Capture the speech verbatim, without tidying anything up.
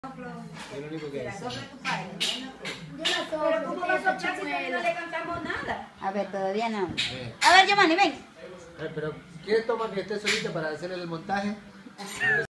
Es lo único que hace. Pero ¿cómo va a soplar si todavía no le cantamos nada? A ver, todavía no. Eh. A ver, Giovanni, ven. A ver, pero ¿quiere tomar que esté solita para hacerle el montaje?